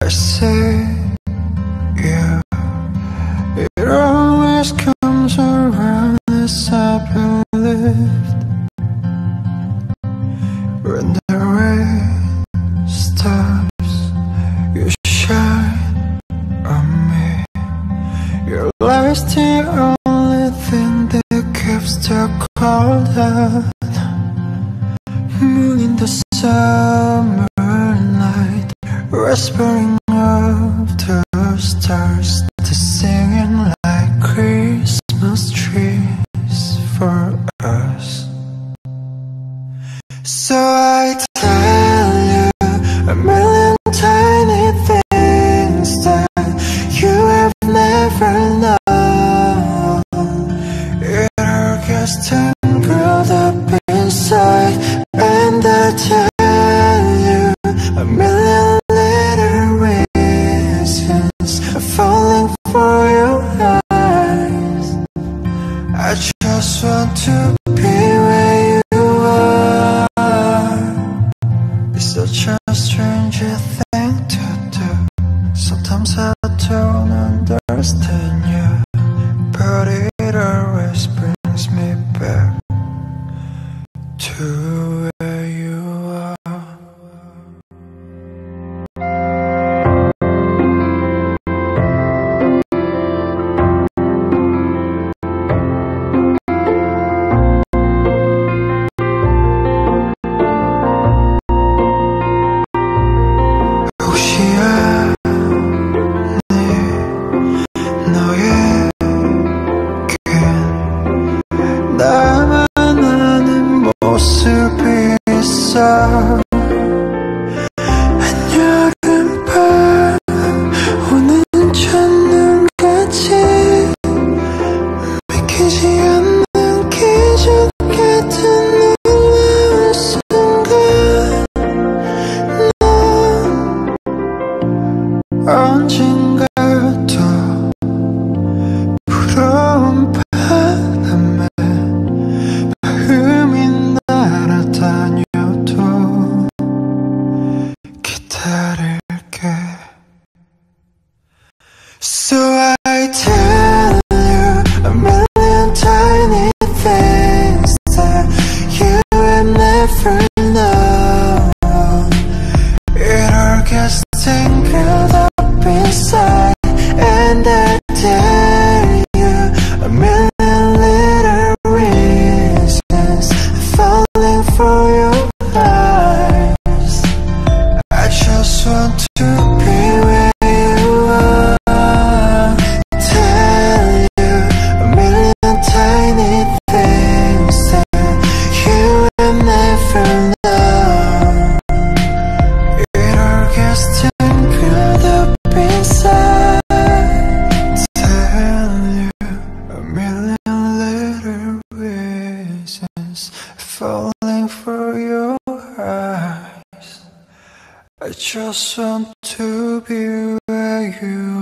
see you. It always comes around as I've been lived. When the rain stops, you shine on me. Your light's the only thing that keeps the cold out. Moon in the summer night, whispering of the stars, to singing like Christmas trees for us. So I tell you a million tiny things that you have never known. It all gets tangled up inside, and I tell you a million little reasons falling for your eyes. I just want to be where you are. It's such a strange thing to do. Sometimes I don't understand you, but it always brings me back to where you are. 나만 아는 모습이 있어. 한여름밤 오는 첫눈같이 믿기지 않는 기적 같은 놀라운 순간, 넌 언젠가 또 부러운 바람에 마음이 날아다녀도 기다릴게. So I tell you a million tiny things that you have never known. It all gets tangled up inside, and I tell you a million little reasons falling for your eyes. I just want to be where you are. Tell you a million tiny things that you have never known. It all gets tangled up inside. Tell you a million little reasons falling for your eyes. I just want to be where you